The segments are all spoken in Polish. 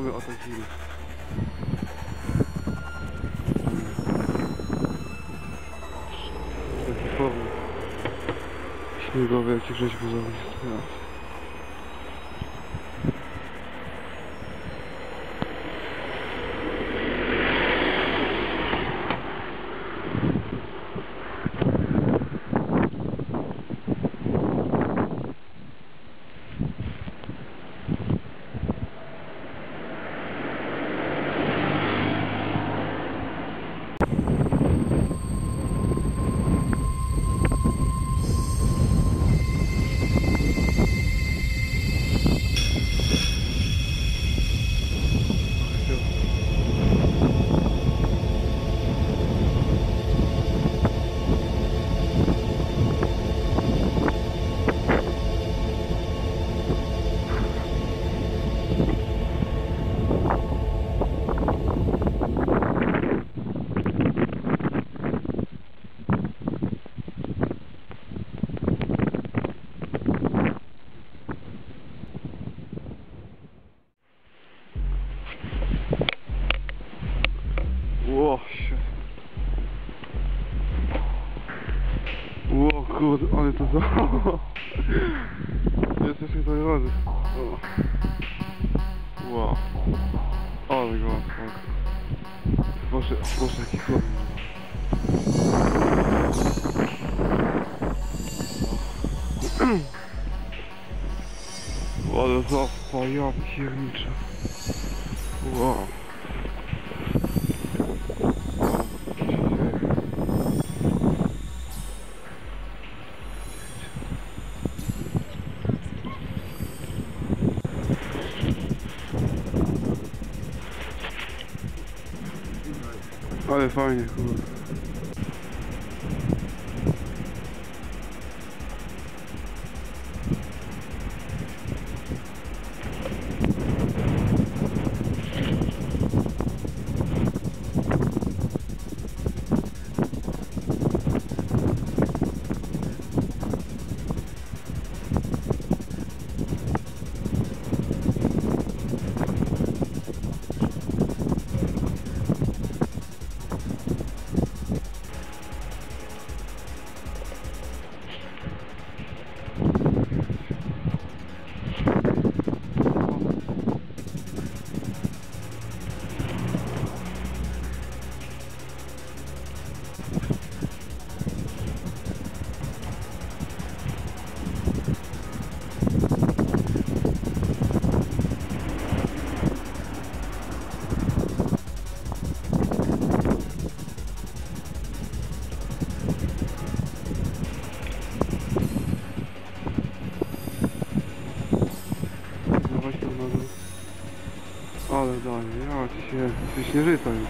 Mamy o tej chwili. Taki formy śniegowe, jakie rzeźby zrobić. Ło się. Ło kurde, ale to za... Jesteśmy tutaj razy. Wow. Ale go mam. Boże, jaki chłop. Ale zaspa, ja pierniczę. Wow. Ale fajnie, kurde. Ale daje, ja ci się... Ty śnieżyca już.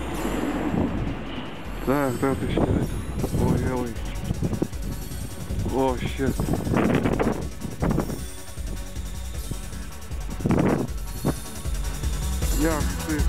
Tak, to śnieżyca. Oj. O, shit. Jak ty...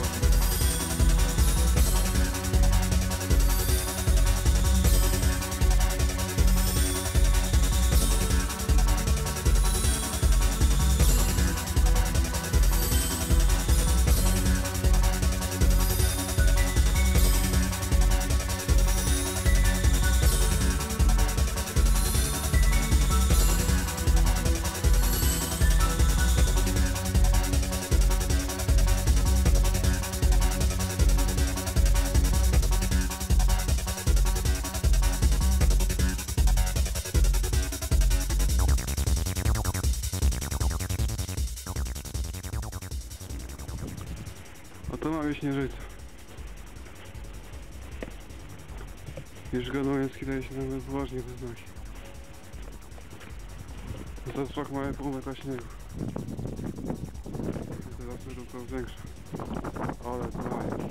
A to mamy śnieżycę. Już Gadowiecki daje się nawet poważnie wyznać. To szlak ma pół metra śniegu. Teraz to większa. Ale to daje.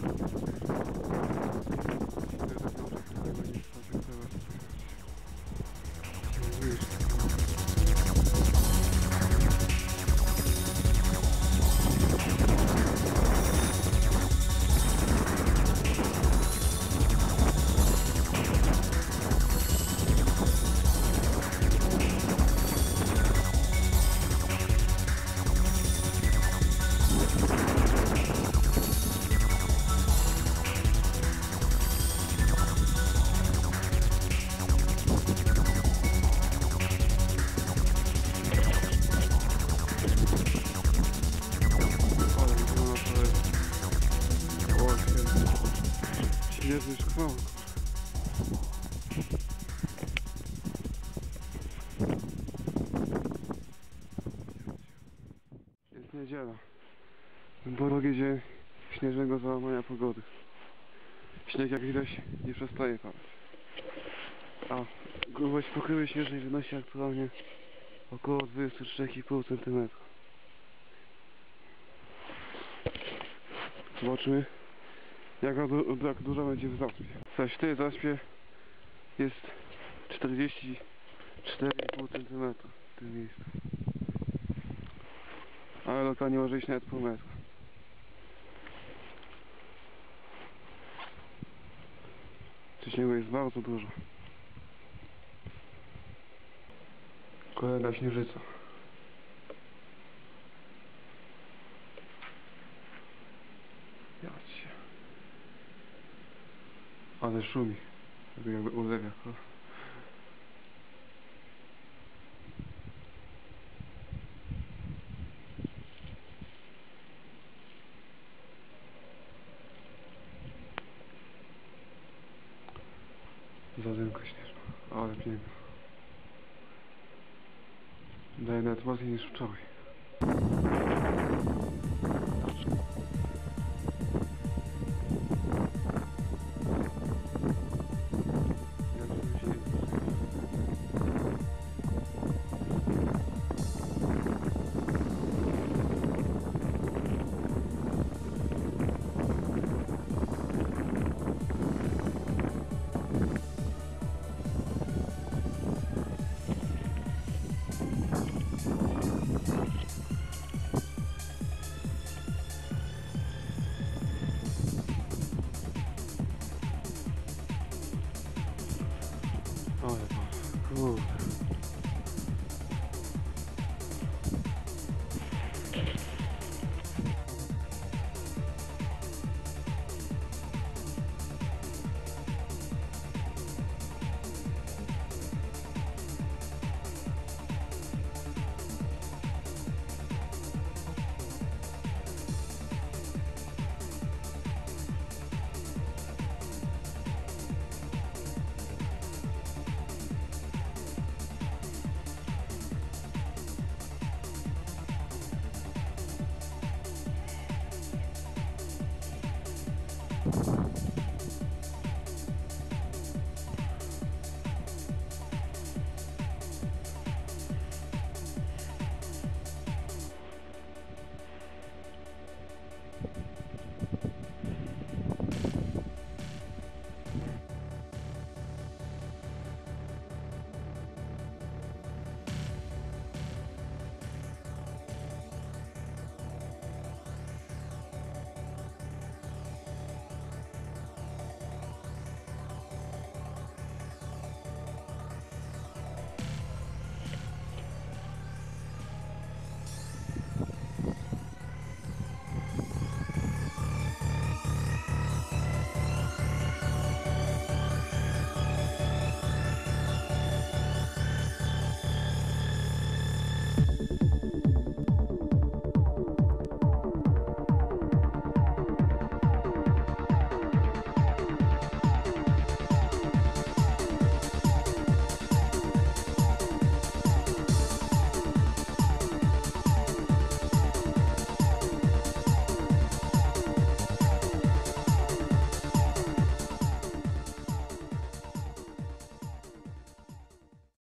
Niedziela. Drugi dzień śnieżnego załamania pogody. Śnieg, jak widać, nie przestaje padać. A grubość pokrywy śnieżnej wynosi aktualnie około 23,5 cm. Zobaczmy, jak dużo będzie w zaspie. Zaś w tej zaspie jest 44,5 cm w tym miejscu. Ale lokalnie może iść nawet pół metra. Śniegu jest bardzo dużo. Kolejna śnieżyca. Jacie. Ale szumi. Jakby ulewia. Zadymka śnieżna. Ale piękna. Daje nawet bardziej niż wczoraj. Ale kurde.